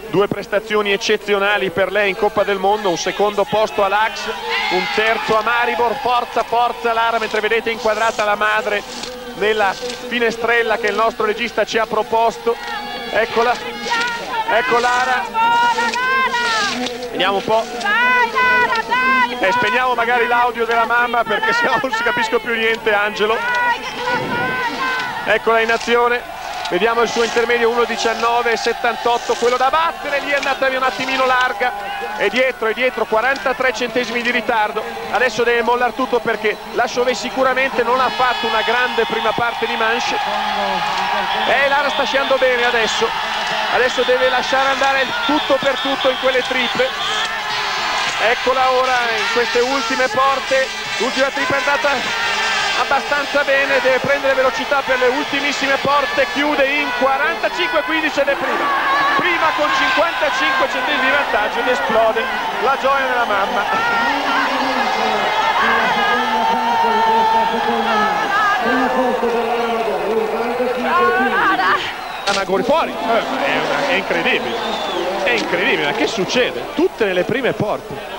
Due prestazioni eccezionali per lei in Coppa del Mondo, un secondo posto a Lax, un terzo a Maribor. Forza, forza Lara, mentre vedete inquadrata la madre nella finestrella che il nostro regista ci ha proposto. Eccola, ecco Lara. Vediamo un po'. Spegniamo magari l'audio della mamma perché sennò non si capisce più niente, Angelo. Eccola in azione. Vediamo il suo intermedio 1:19,78, quello da battere, lì è andata via un attimino larga, è dietro, 43 centesimi di ritardo. Adesso deve mollare tutto perché la Chauvet sicuramente non ha fatto una grande prima parte di manche. Lara sta sciando bene adesso deve lasciare andare il tutto per tutto in quelle triple. Eccola ora in queste ultime porte, l'ultima tripla è andata abbastanza bene, deve prendere velocità per le ultimissime porte, chiude in 45-15 ed è prima con 55 centesimi di vantaggio ed esplode la gioia della mamma. Magori fuori, è incredibile, che succede? Tutte nelle prime porte.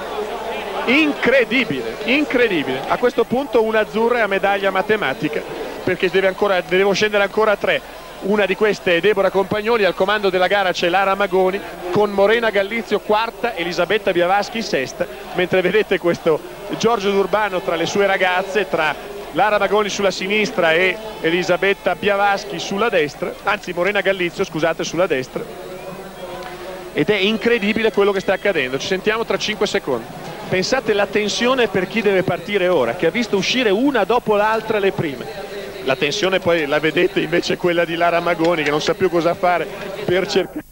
Incredibile. A questo punto un'azzurra è a medaglia matematica perché devono scendere ancora 3. Una di queste è Deborah Compagnoli, al comando della gara c'è Lara Magoni con Morena Gallizio quarta, Elisabetta Biavaschi sesta, mentre vedete questo Giorgio D'Urbano tra le sue ragazze, tra Lara Magoni sulla sinistra e Elisabetta Biavaschi sulla destra, anzi Morena Gallizio scusate sulla destra, ed è incredibile quello che sta accadendo. Ci sentiamo tra 5 secondi. Pensate la tensione per chi deve partire ora, che ha visto uscire una dopo l'altra le prime. La tensione poi la vedete invece quella di Lara Magoni che non sa più cosa fare per cercare